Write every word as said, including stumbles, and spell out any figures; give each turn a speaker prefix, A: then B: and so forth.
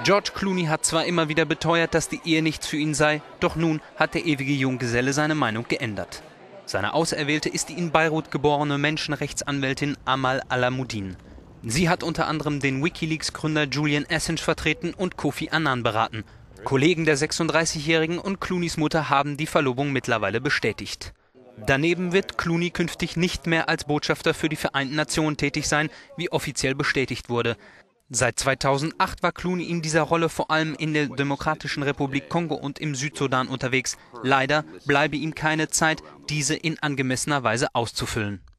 A: George Clooney hat zwar immer wieder beteuert, dass die Ehe nichts für ihn sei, doch nun hat der ewige Junggeselle seine Meinung geändert. Seine Auserwählte ist die in Beirut geborene Menschenrechtsanwältin Amal Alamuddin. Sie hat unter anderem den WikiLeaks-Gründer Julian Assange vertreten und Kofi Annan beraten. Kollegen der sechsunddreißigjährigen und Clooneys Mutter haben die Verlobung mittlerweile bestätigt. Daneben wird Clooney künftig nicht mehr als Botschafter für die Vereinten Nationen tätig sein, wie offiziell bestätigt wurde. Seit zweitausendacht war Clooney in dieser Rolle vor allem in der Demokratischen Republik Kongo und im Südsudan unterwegs. Leider bleibe ihm keine Zeit, diese in angemessener Weise auszufüllen.